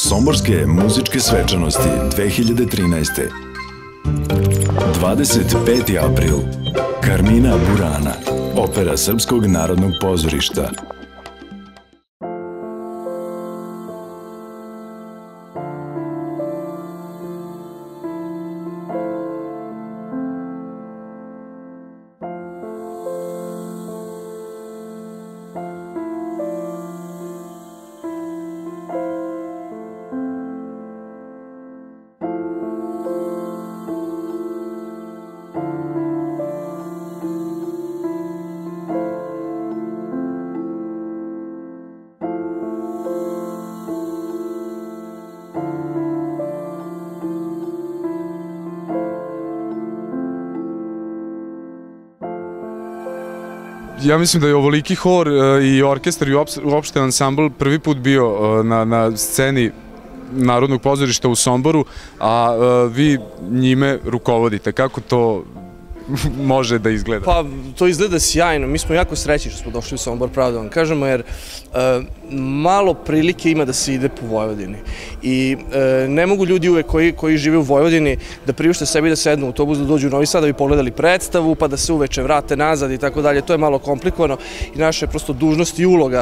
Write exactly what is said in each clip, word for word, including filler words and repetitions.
Somborske muzičke svečanosti dve hiljade trinaeste. dvadeset peti april. Carmina Burana, opera Srpskog narodnog pozorišta. Ja mislim da je ovoliki hor i orkestar i uopšte ansambl prvi put bio na sceni Narodnog pozorišta u Somboru, a vi njime rukovodite. Kako to može da izgleda? Pa, to izgleda sjajno. Mi smo jako srećni što smo došli u Sombor, pravo da vam kažemo, jer malo prilike ima da se ide po Vojvodini. I ne mogu ljudi uvek koji žive u Vojvodini da priušte sebi da sednu u autobus, da dođu u Novi Sad, da bi pogledali predstavu, pa da se uveče vrate nazad i tako dalje. To je malo komplikovano i naša je prosto dužnost i uloga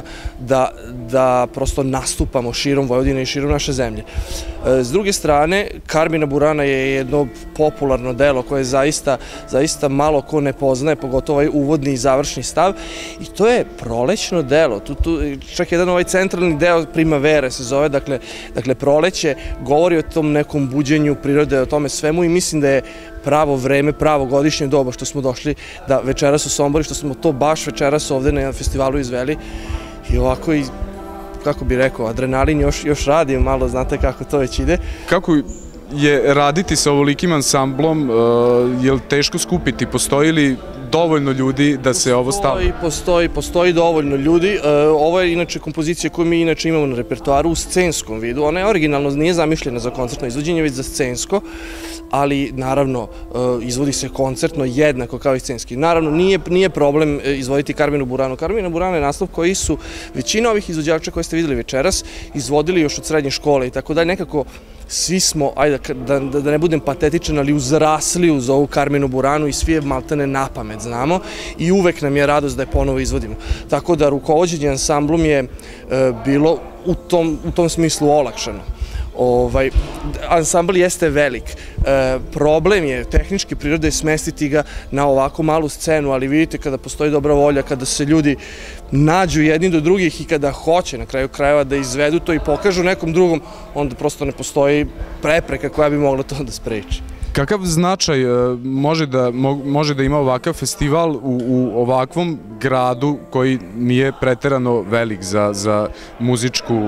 da prosto nastupamo širom Vojvodine i širom naše zemlje. S druge strane, Carmina Burana je jedno popularno delo koje zaista zaista malo ko ne poznaje, pogotovo ovaj uvodni i završni stav. I to je prolećno delo. Čak jedan ovaj centralni deo Primavere se zove, dakle proleće, govori o tom nekom buđenju prirode, o tome svemu i mislim da je pravo vreme, pravo godišnje doba što smo došli da večeras u Somboru, što smo to baš večeras ovde na festivalu izveli. I ovako, kako bih rekao, adrenalin još radi, malo znate kako to već ide. Kako je raditi sa ovolikim ansamblom, je li teško skupiti? Postoji li dovoljno ljudi da se ovo stavi? Postoji, postoji dovoljno ljudi. Ovo je inače kompozicija koju mi inače imamo na repertoaru u scenskom vidu. Ona je originalno nije zamišljena za koncertno izvođenje, već za scensko, ali naravno izvodi se koncertno jednako kao i scenski. Naravno, nije problem izvoditi Carminu Buranu. Carmina Burana je naslov koji su većina ovih izvođača koje ste videli večeras izvodili još od srednje škole i tako dalje. Nekako svi smo, ajde da ne budem patetičan, ali uzrasli uz ovu Carminu Buranu i svi je maltene na pamet znamo i uvek nam je radost da je ponovo izvodimo. Tako da rukovođenje ansamblom je bilo u tom smislu olakšano. Ansambl jeste velik. Problem je tehničke prirode smestiti ga na ovako malu scenu, ali vidite kada postoji dobra volja, kada se ljudi nađu jedni do drugih i kada hoće na kraju krajeva da izvedu to i pokažu nekom drugom, onda prosto ne postoji prepreka koja bi mogla to da spreči. Kakav značaj može da ima ovakav festival u ovakvom gradu koji nije preterano velik za muzičku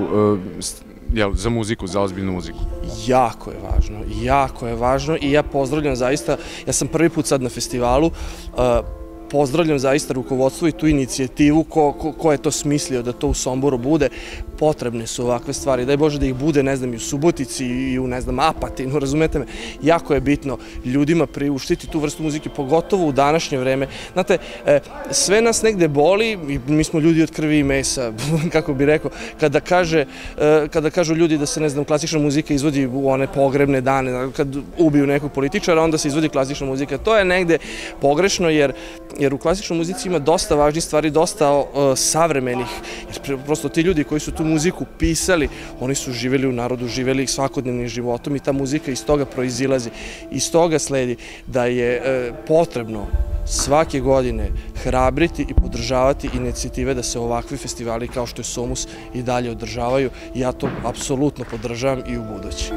za muziku, za ozbiljnu muziku? Jako je važno, jako je važno i ja pozdravljam zaista, ja sam prvi put sad na festivalu, pozdravljam zaista rukovodstvo i tu inicijativu ko je to smislio da to u Somboru bude. Potrebne su ovakve stvari. Daj Bože da ih bude, ne znam, i u Subotici i u, ne znam, Apatinu, razumete me? Jako je bitno ljudima priuštiti tu vrstu muzike, pogotovo u današnje vreme. Znate, sve nas negde boli, mi smo ljudi od krvi i mesa, kako bi rekao, kada kaže, kada kažu ljudi da se, ne znam, klasična muzika izvodi u one pogrebne dane, kad ubiju nekog političara, onda se izvodi klasična muzika. To je negde pogrešno, jer jer u klasičnoj muzici ima dosta važnih stvari, dosta savremenih, jer prosto ti ljudi koji su tu muziku pisali, oni su živjeli u narodu, živjeli svakodnevnim životom i ta muzika iz toga proizilazi. Iz toga sledi da je potrebno svake godine hrabriti i podržavati inicijative da se ovakvi festivali kao što je Somus i dalje održavaju i ja to apsolutno podržavam i u budući.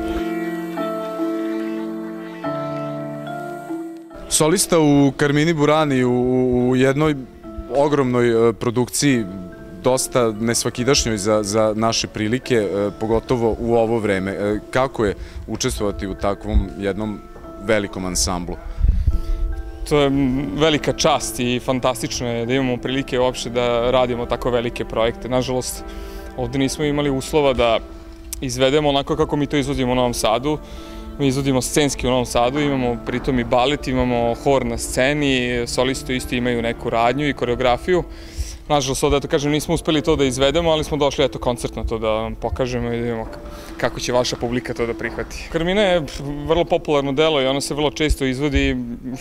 Solista u Carmini Burani u jednoj ogromnoj produkciji, dosta nesvakidašnjoj za naše prilike, pogotovo u ovo vreme. Kako je učestvovati u takvom jednom velikom ansamblu? To je velika čast i fantastično je da imamo prilike uopšte da radimo tako velike projekte. Nažalost, ovde nismo imali uslova da izvedemo onako kako mi to izvodimo u Novom Sadu. Mi izvodimo scenski u Novom Sadu, imamo pritom i balet, imamo hor na sceni, solisti isto imaju neku radnju i koreografiju. nažalost, ovdje, eto kažem, nismo uspeli to da izvedemo, ali smo došli, eto, koncertno to da vam pokažemo i da vidimo kako će vaša publika to da prihvati. Carmina je vrlo popularno delo i ono se vrlo često izvodi,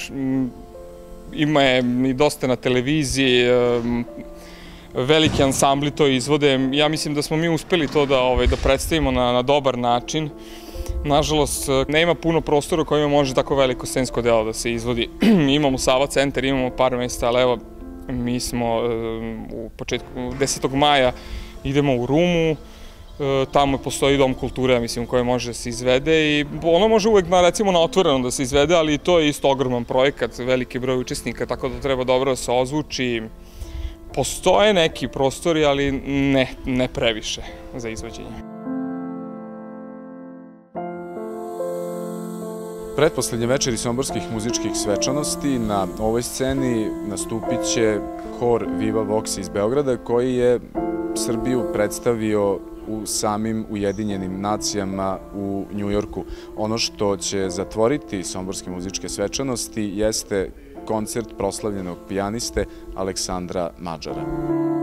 ima je i dosta na televiziji, veliki ansambli to izvode. Ja mislim da smo mi uspeli to da, ovaj, da predstavimo na, na dobar način. Nažalost, nema puno prostora u kojima može tako veliko scensko delo da se izvodi. Imamo Sava centar, imamo par mesta, ali evo, mi smo u početku desetog maja idemo u Rumu, tamo postoji dom kulture, mislim, koje može da se izvede i ono može uvek, recimo, na otvoreno da se izvede, ali to je isto ogroman projekat, veliki broj učesnika, tako da treba dobro da se ozvuči. Postoje neki prostori, ali ne, ne previše za izvođenje. Pretposlednje večeri somborskih muzičkih svečanosti na ovoj sceni nastupit će hor Viva Vox iz Beograda, koji je Srbiju predstavio u samim Ujedinjenim nacijama u Njujorku. Ono što će zatvoriti somborske muzičke svečanosti jeste koncert proslavljenog pijaniste Aleksandra Madžara.